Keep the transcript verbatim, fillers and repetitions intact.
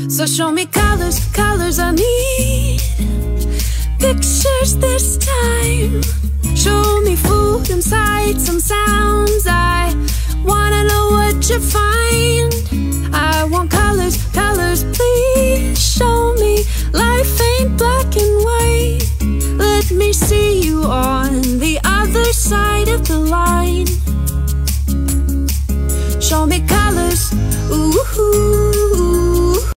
So show me colors, colors I need. Pictures this time. Show me food and sights and sounds. I wanna know what you find.